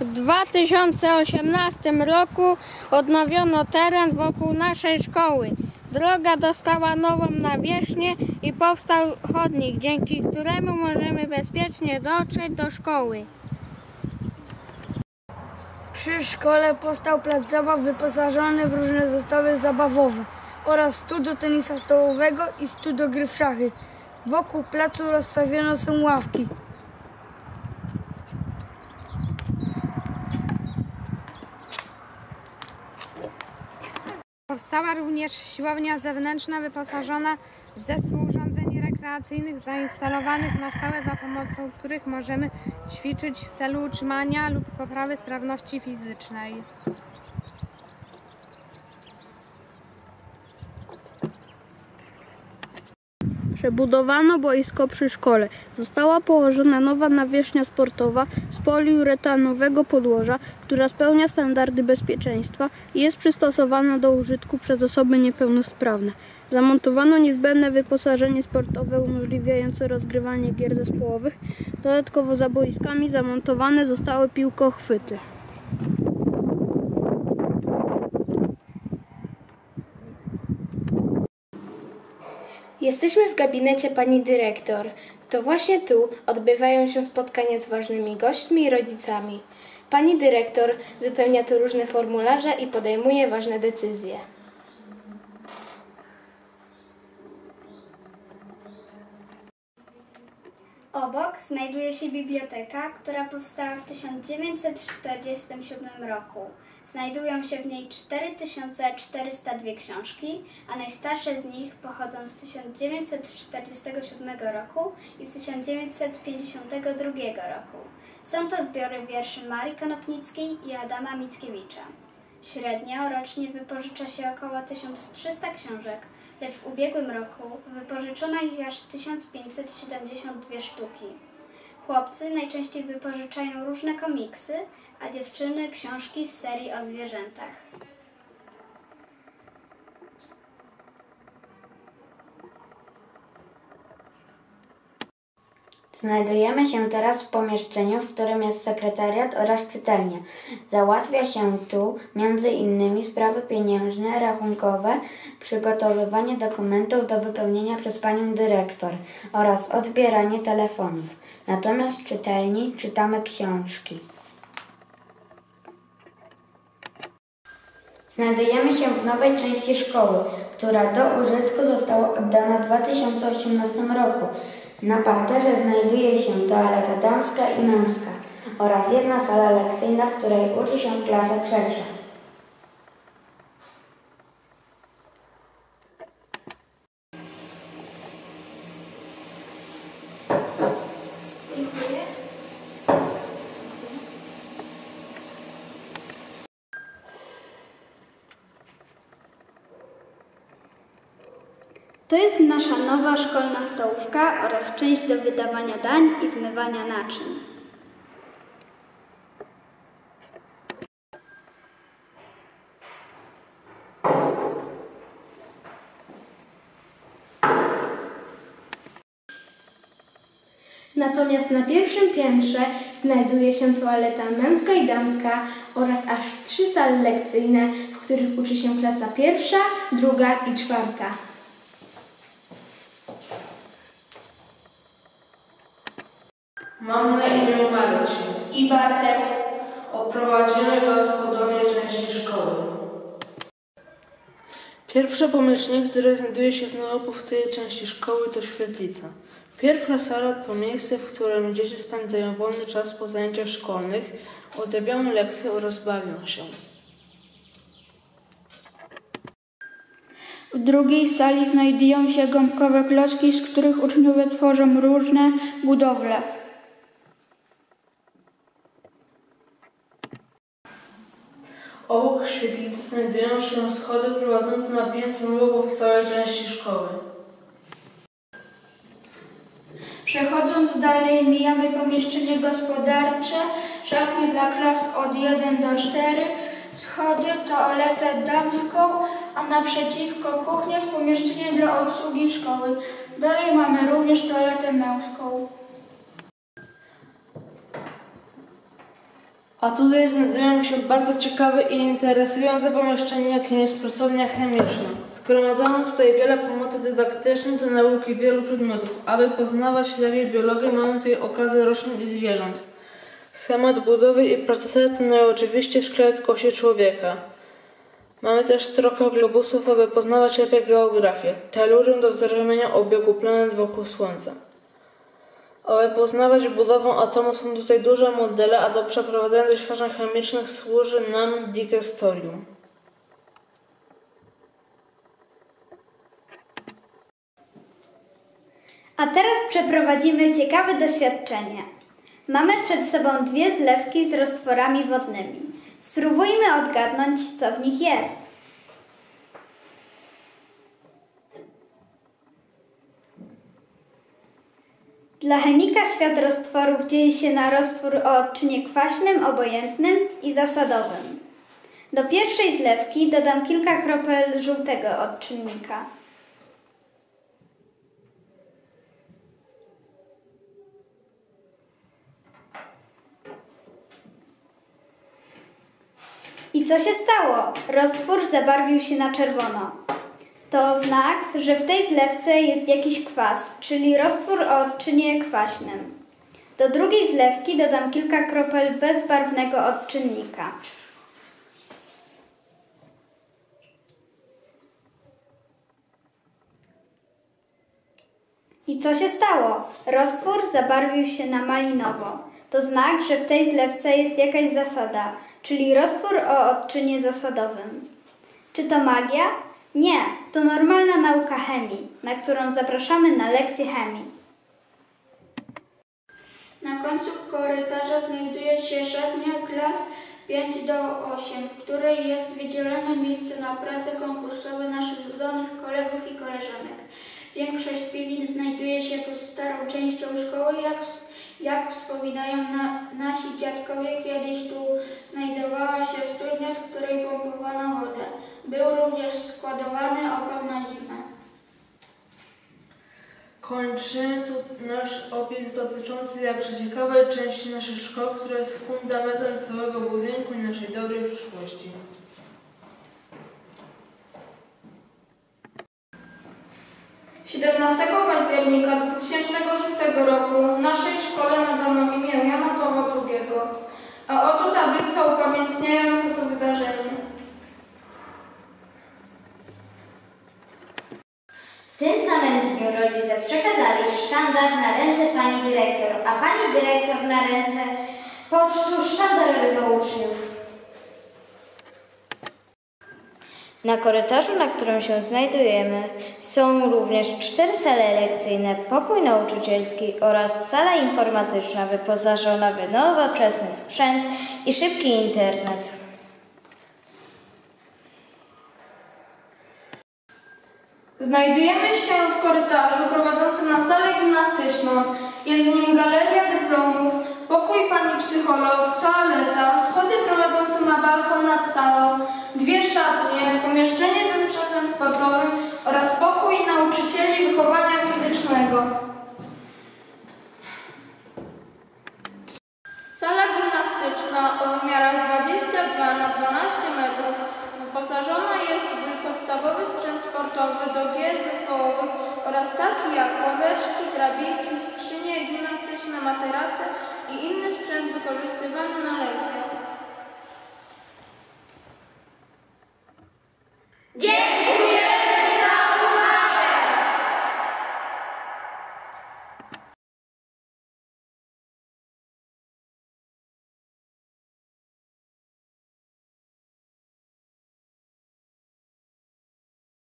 W 2018 roku odnowiono teren wokół naszej szkoły. Droga dostała nową nawierzchnię i powstał chodnik, dzięki któremu możemy bezpiecznie dotrzeć do szkoły. Przy szkole powstał plac zabaw wyposażony w różne zestawy zabawowe oraz studio tenisa stołowego i studio gry w szachy. Wokół placu rozstawione są ławki. Powstała również siłownia zewnętrzna wyposażona w zespół urządzeń rekreacyjnych zainstalowanych na stałe, za pomocą których możemy ćwiczyć w celu utrzymania lub poprawy sprawności fizycznej. Przebudowano boisko przy szkole. Została położona nowa nawierzchnia sportowa z poliuretanowego podłoża, która spełnia standardy bezpieczeństwa i jest przystosowana do użytku przez osoby niepełnosprawne. Zamontowano niezbędne wyposażenie sportowe umożliwiające rozgrywanie gier zespołowych. Dodatkowo za boiskami zamontowane zostały piłkochwyty. Jesteśmy w gabinecie pani dyrektor. To właśnie tu odbywają się spotkania z ważnymi gośćmi i rodzicami. Pani dyrektor wypełnia tu różne formularze i podejmuje ważne decyzje. Obok znajduje się biblioteka, która powstała w 1947 roku. Znajdują się w niej 4402 książki, a najstarsze z nich pochodzą z 1947 roku i z 1952 roku. Są to zbiory wierszy Marii Konopnickiej i Adama Mickiewicza. Średnio rocznie wypożycza się około 1300 książek, lecz w ubiegłym roku wypożyczono ich aż 1572 sztuki. Chłopcy najczęściej wypożyczają różne komiksy, a dziewczyny książki z serii o zwierzętach. Znajdujemy się teraz w pomieszczeniu, w którym jest sekretariat oraz czytelnia. Załatwia się tu m.in. sprawy pieniężne, rachunkowe, przygotowywanie dokumentów do wypełnienia przez panią dyrektor oraz odbieranie telefonów. Natomiast w czytelni czytamy książki. Znajdujemy się w nowej części szkoły, która do użytku została oddana w 2018 roku. Na parterze znajduje się toaleta damska i męska oraz jedna sala lekcyjna, w której uczy się klasa trzecia. Dziękuję. To jest nasza nowa szkolna stołówka oraz część do wydawania dań i zmywania naczyń. Natomiast na pierwszym piętrze znajduje się toaleta męska i damska oraz aż 3 sale lekcyjne, w których uczy się klasa pierwsza, druga i czwarta. Mam na imię Marcin I Bartek. Oprowadzimy Was po dolnej części szkoły. Pierwsze pomieszczenie, które znajduje się w najopustej części szkoły, to świetlica. Pierwsza sala to miejsce, w którym dzieci spędzają wolny czas po zajęciach szkolnych, odrabiają lekcje oraz bawią się. W drugiej sali znajdują się gąbkowe klocki, z których uczniowie tworzą różne budowle. Obok świetlicy znajdują się schody prowadzące na piętro nowo powstałej części szkoły. Przechodząc dalej mijamy pomieszczenie gospodarcze, szatnie dla klas od 1 do 4, schody, toaletę damską, a naprzeciwko kuchnię z pomieszczeniem dla obsługi szkoły. Dalej mamy również toaletę męską. A tutaj znajdują się bardzo ciekawe i interesujące pomieszczenie, jakim jest pracownia chemiczna. Zgromadzono tutaj wiele pomocy dydaktycznych do nauki wielu przedmiotów. Aby poznawać lepiej biologię, mamy tutaj okazję roślin i zwierząt. Schemat budowy i pracy sali to oczywiście szkielet kości człowieka. Mamy też trochę globusów, aby poznawać lepiej geografię. Telurium do zrozumienia obiegu planet wokół Słońca. Aby poznawać budowę atomu są tutaj duże modele, a do przeprowadzenia doświadczeń chemicznych służy nam digestorium. A teraz przeprowadzimy ciekawe doświadczenie. Mamy przed sobą dwie zlewki z roztworami wodnymi. Spróbujmy odgadnąć, co w nich jest. Dla chemika świat roztworów dzieli się na roztwór o odczynie kwaśnym, obojętnym i zasadowym. Do pierwszej zlewki dodam kilka kropel żółtego odczynnika. I co się stało? Roztwór zabarwił się na czerwono. To znak, że w tej zlewce jest jakiś kwas, czyli roztwór o odczynie kwaśnym. Do drugiej zlewki dodam kilka kropel bezbarwnego odczynnika. I co się stało? Roztwór zabarwił się na malinowo. To znak, że w tej zlewce jest jakaś zasada, czyli roztwór o odczynie zasadowym. Czy to magia? Nie, to normalna nauka chemii, na którą zapraszamy na lekcję chemii. Na końcu korytarza znajduje się szatnia klas 5 do 8, w której jest wydzielone miejsce na prace konkursowe naszych zdolnych kolegów i koleżanek. Większość piwnic znajduje się pod starą częścią szkoły, jak wspominają nasi dziadkowie, kiedyś tu znajdowała się studnia, z której pompowano wodę. Był również składowany opał na zimę. Kończymy tu nasz opis dotyczący jakże ciekawej części naszej szkoły, która jest fundamentem całego budynku i naszej dobrej przyszłości. Siedemnastego października 2006 roku naszej szkole nadano imię Jana Pawła II, a oto tablica upamiętniająca to wydarzenie. W tym samym dniu rodzice przekazali sztandar na ręce pani dyrektor, a pani dyrektor na ręce pocztu sztandarowego uczniów. Na korytarzu, na którym się znajdujemy, są również 4 sale lekcyjne, pokój nauczycielski oraz sala informatyczna wyposażona w nowoczesny sprzęt i szybki internet. Znajdujemy się w korytarzu prowadzącym na salę gimnastyczną. Jest w nim galeria dyplomów, pokój pani psycholog, toaleta, schody prowadzące na balkon nad salą, 2 szatnie, pomieszczenie ze sprzętem sportowym oraz pokój nauczycieli wychowania fizycznego. Sala gimnastyczna o wymiarach 22 na 12 metrów wyposażona jest w podstawowy sprzęt sportowy do gier zespołowych oraz taki jak ławeczki, drabinki, skrzynie gimnastyczne, materace i inny sprzęt wykorzystywany na lekcjach.